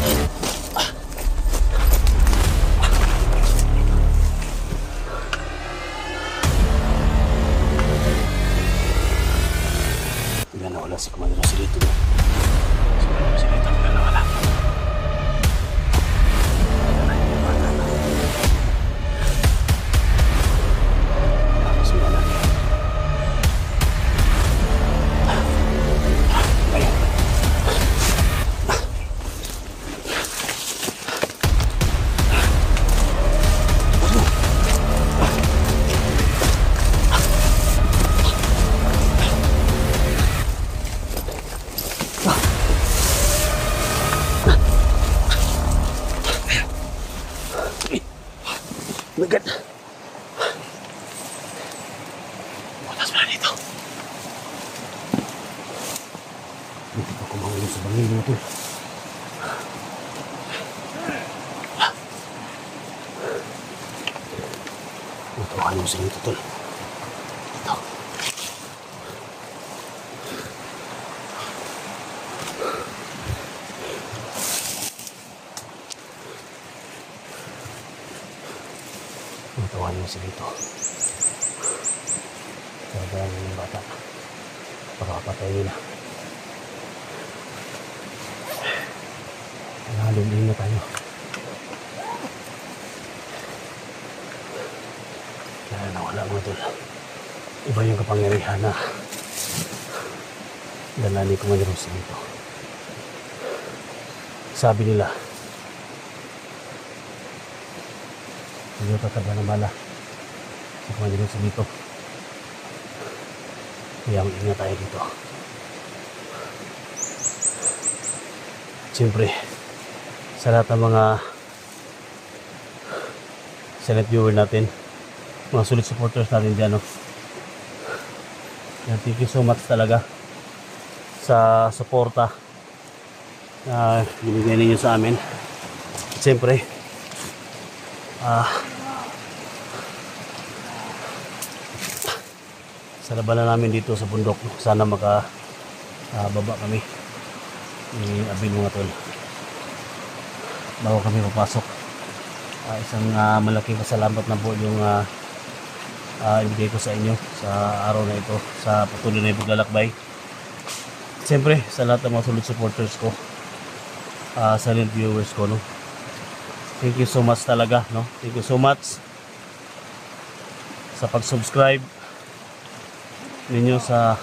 Wala si Commander Joselito. Si Commander Joselito wala. Magat. Butas pala dito. Hindi pa kumahulog sa bangin mo ito. Matawahan mo sa inyo ito. Ito. Matawahan mo sa dito. Kaya ng bata. Pakapatay nila. Nahalulin na tayo. Kaya nawala mga tol. Iba yung kapangyarihan na dalali ko ngayon sa dito. Sabi nila, hindi tataba ng bala sa kumandirin sa dito. Kaya ingat tayo dito. Siyempre, sa lahat ng mga silent viewer natin, mga solid supporters natin dyan, no? Thank you so much talaga sa suporta na binigay ninyo sa amin. Siyempre, sa labanan namin dito sa bundok, sana baba kami ni Abil mga tol bago kami papasok. Isang malaking pasalamat na po yung ibigay ko sa inyo sa araw na ito, sa patuloy na paglalakbay. Siyempre sa lahat ng mga solid supporters ko, silent viewers ko, no? Thank you so much talaga, no? Thank you so much sa pag-subscribe ninyo sa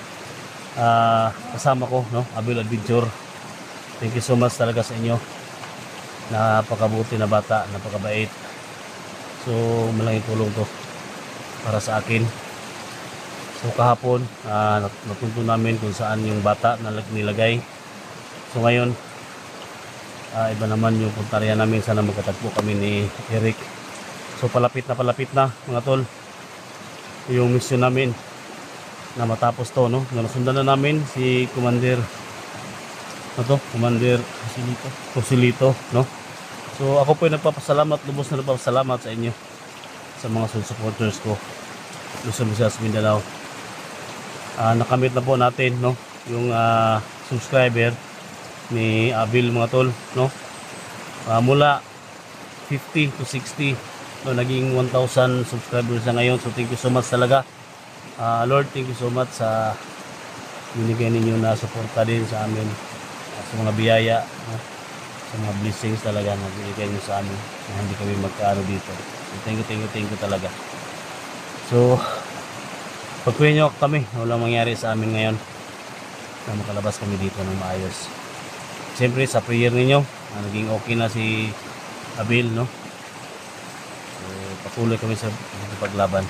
kasama ko, no? Abil Adventure. Thank you so much talaga sa inyo. Napakabuti na bata, napakabait. So malaking tulong to para sa akin. So kahapon natuntun namin kung saan yung bata na nilagay. So ngayon iba naman yung puntarya namin. Sana magkatagpo kami ni Eric. So palapit na mga tol yung mission namin na matapos to, no? Nasundan na namin si Commander Commander Joselito, no? So ako po ay nagpapasalamat, lubos na nagpapasalamat sa inyo, sa mga supporters ko Luzon, Visayas, Mindanao. Nakamit na po natin, no, yung subscriber ni Abil mga tol, no? Mula 50 to 60, no, naging 1,000 subscribers na ngayon. So thank you so much talaga. Lord, thank you so much sa binigay ninyo na suporta din sa amin, sa mga biyaya, no? Sa mga blessings talaga na binigay nyo sa amin na hindi kami magkaano dito. So thank you talaga. So pag-pray nyo kami na walang mangyari sa amin ngayon, na makalabas kami dito ng maayos. Siyempre sa prayer ninyo naging okay na si Abil, no? So patuloy kami sa paglaban.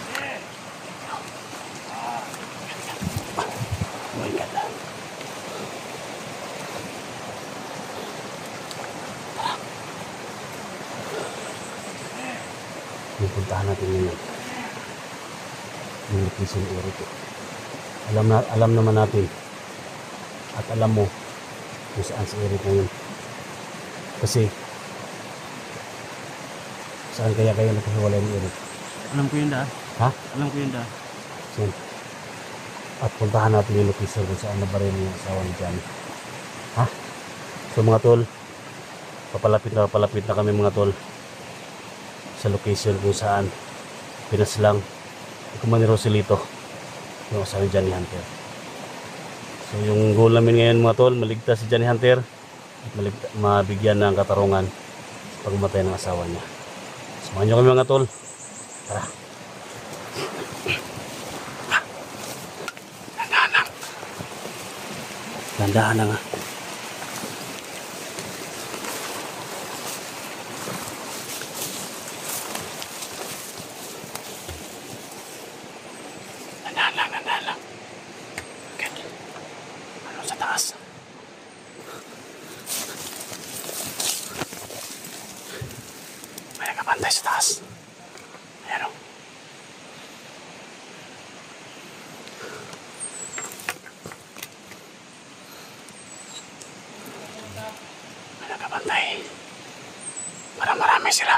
Puntahan natin ngayon yung location area ito. Alam naman natin at alam mo kung saan si Eric ngayon, kasi saan kaya kayo nagkahiwalay ni Eric? Alam ko yun daan. Ha? Alam ko yun daan. At puntahan natin yung location kung saan nabaril yung asawa ni Johnny. Ha? So mga tol, papalapit na kami mga tol sa location kung saan pinaslang Kuman ni Roselito yung asawa ni Johnny Hunter. So yung goal namin ngayon mga tol, maligtas si Johnny Hunter at mabigyan ng katarungan sa pagmatay ng asawa niya. Samahan nyo kami mga tol. Tara. Dandahan na nga. Dandahan lang. Okay. Ano sa taas? May nakabantay sa taas. Ayan o. May nakabantay. Parang marami sila.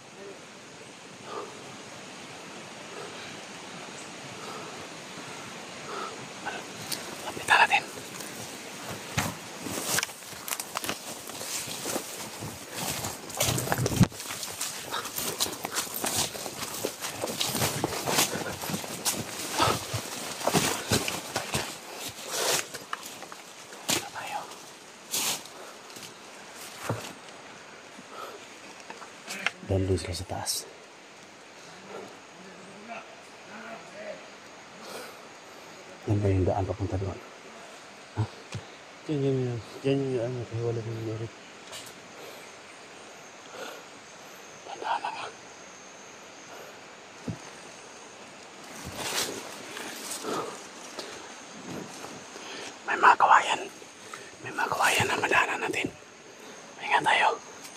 Lapitan natin. Doon sila sa taas. Yan ba yung daan papunta doon? Ha? Diyan yung ano, kaya wala kong merit. Tandaan na nga. May mga kawayan. May mga kawayan na madaanan natin. Ingat tayo.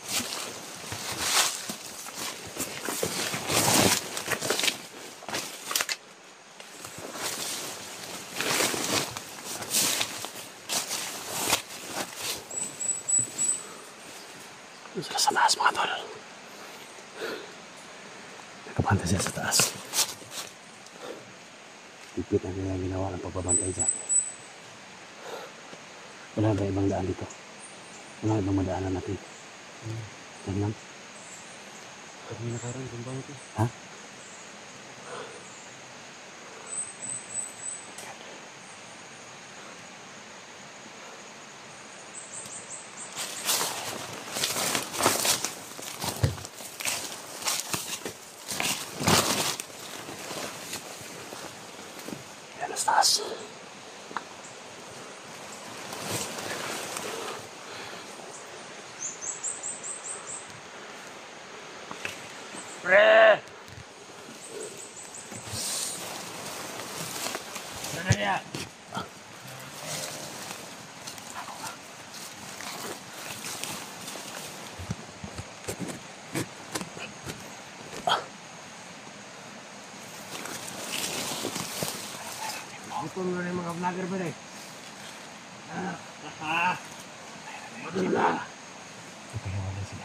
Doon sila sa taas mga tol. Nakapantay sila sa taas. Tipit ang kaya ginawa ng pagbabantay dyan. Wala ba ibang daan dito? Wala ibang madaanan natin? Yan lang. Pag may nakarang, kumbang ito. Ha? Yan sa taas. Pre! Ano na yan? Gutom na yung mga vlogger ba rin? Gutom na! Ipagawala sila.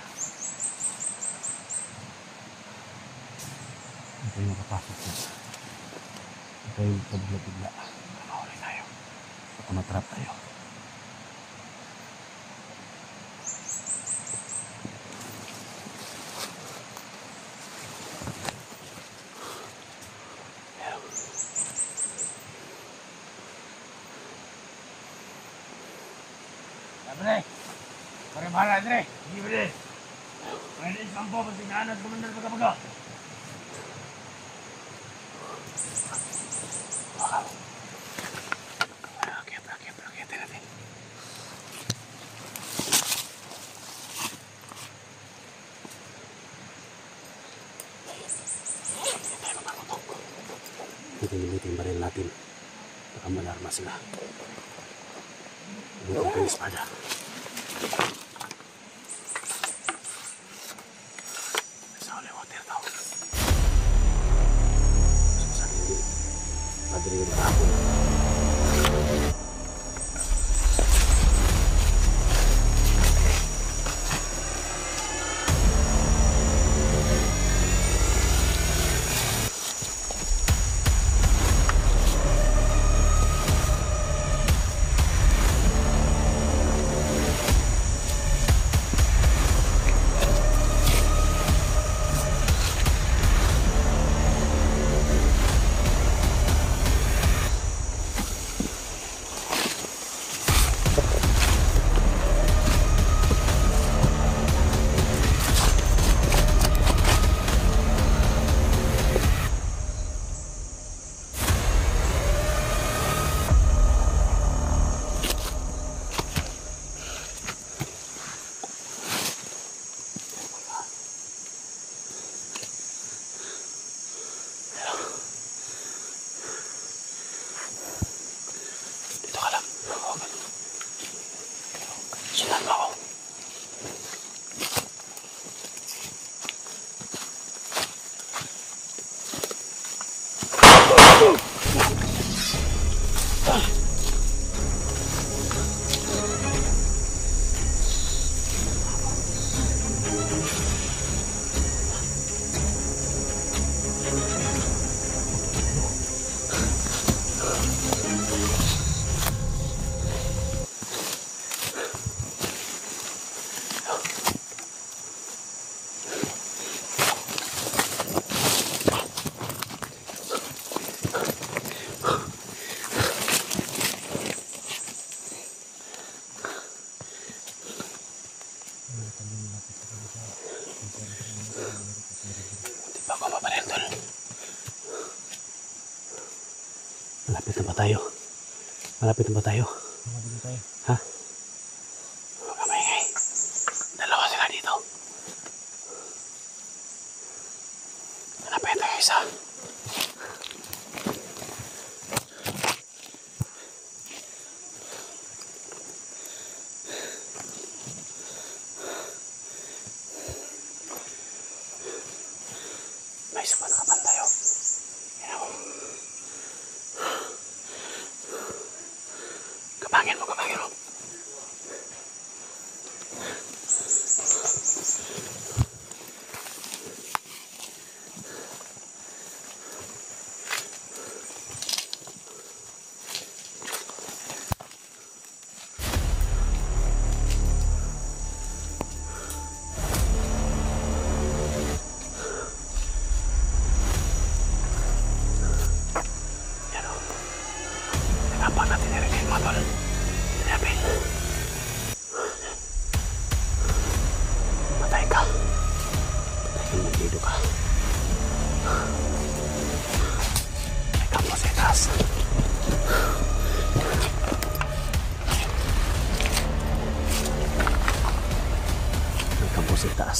Ito yung nakapasok sila. Ito yung pabigla-bigla. Nakahuli tayo. Baka matrap tayo. Pre! Pare bahala, Andre! Hindi ba rin? Pwede sampo pag sinanad kumandal pagkabaga. Rakit natin. Hindi tayo makakutok. Ito yung baril natin. Baka malarma sila. Ito yung espada. Sa holy water daw. Sa hindi. Padre yung marapon. Malapit na ba tayo? Malapit na ba tayo? Ha? Huwag ka maingay. Dalawa sila dito. Malapit tayo isa. May isa pa nakabantay oh. Yan ako. Kapangin mo, kapangin mo. Yan o. Nagapag natin narinig mo, tol. Sinapin. Patay ka. Patay ka, magdido ka. May kampo sa itaas. May kampo sa itaas.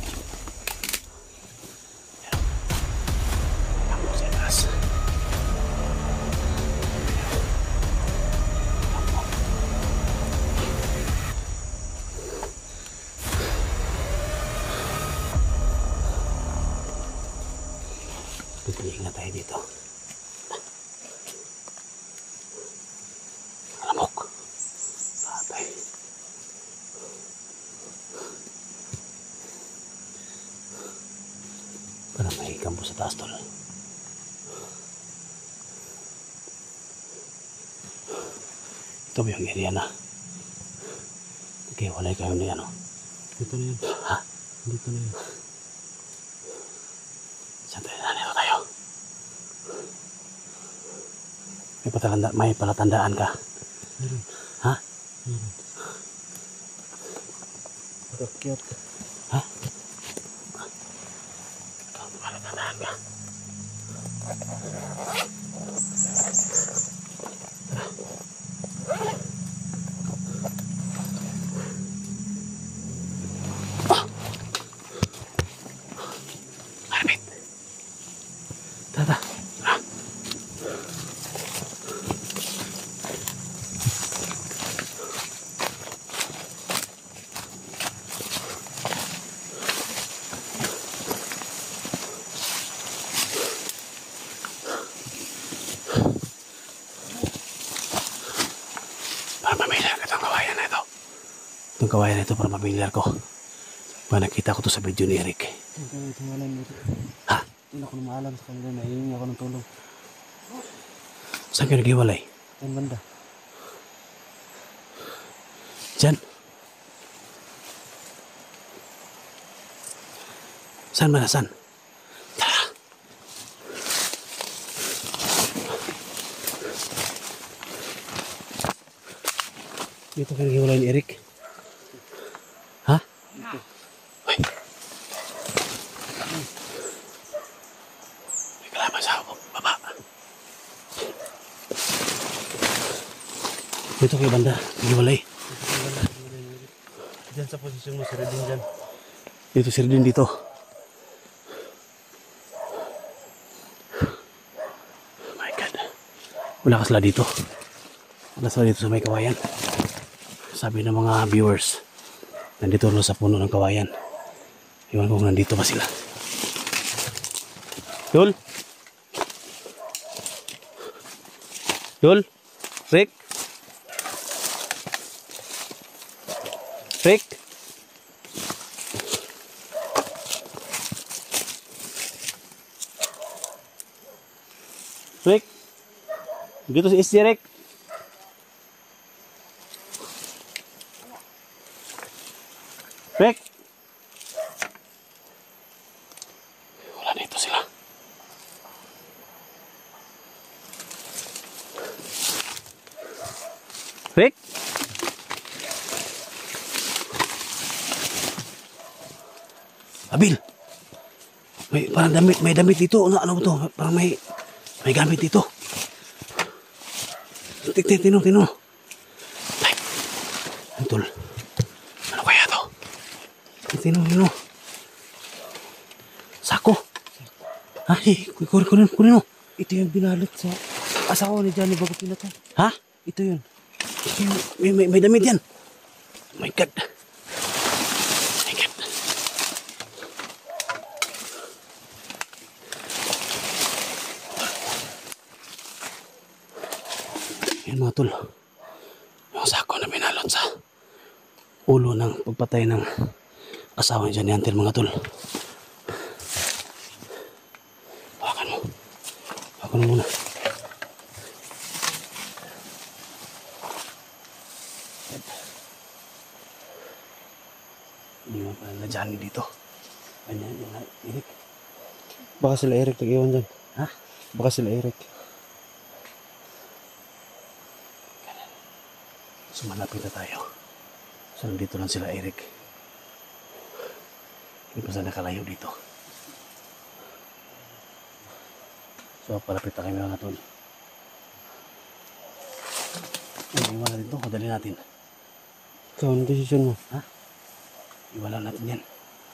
May kampo sa itaas. Pipiliin na tayo dito. Lamok. Patay. Para may kampo sa taas, tol. Ito ba yung area na? Okay, walay kayo na yan, oh. Dito na yan. Ha? Dito na yan. Saan tayo na? Nito tayo. May palatandaan ka. Meron. Ha? Meron. Pagkakyat ka. Ha? May palatandaan ka. Malapit. Tara. Para mamilyar ka itong kawayan na ito. Itong kawayan na ito para mamilyar ko. Para nakita ko to sa video ni Eric. Ha? Hindi ako namaalam sa kanila na hihingi ako ng tulong. Saan ka nag-iwalay? Yan banda. Diyan. Saan ba na saan? Tara. Dito ka nag-iwalay ni Eric. Ha? Uy. May kalaban sa baba. Dito kay banda. Nag-iwalay. Diyan sa posisyon mo, Sir Edin dyan. Dito, Sir Edin dito. Oh my God. Wala ka sila dito. Wala sila dito sa may kawayan. Sabi ng mga viewers, nandito lang sa puno ng kawayan. Iwan ko kung nandito ba sila. Yul? Yul? Rick? Rick? Rick? Dito si SJ Rick? Rick! Wala dito sila. Rick! Abil! May damit dito. Ano to? Parang may gamit dito. Tino. Ay, Antol. Ano kaya to? Tino. Sako. Ay, kunin mo. Ito yung binalot sa asawa ni Johnny bago pinatay. Ha? Ito yun. May damit yan. Oh my God. Yan mga tol. Yung sako na binalot sa ulo ng pagpatay ng asawa ni Johnny Hunter mga tol. Hawakan mo muna. Hindi mo pala na Johnny dito. Ganyan yung Eric. Baka sila Eric nag-iwan dyan. Ha? Baka sila Eric. So malapit na tayo. So nandito lang sila Eric. Hindi pa sila nakalayo dito. So palapit na kami mga tol. Iwanan natin ito. Madali natin. Ikaw, ang desisyon mo. Ha? Iwanan natin yan.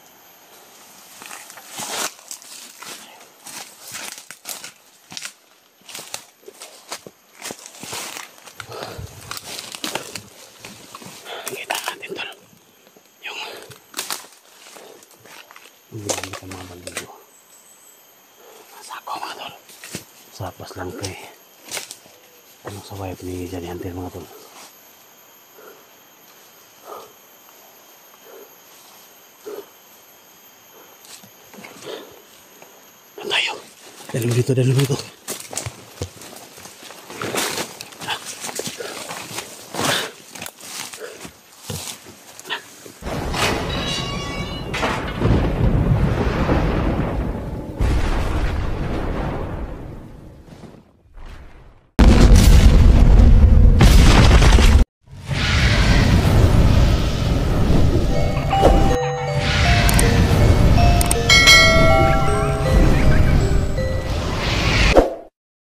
Kita natin tol. Yung gamit ang mga bandido. Masako mga tol. Sapas lang kay sa wife ni Johnny Hunter mga tol. Tayo. Dali mo dito.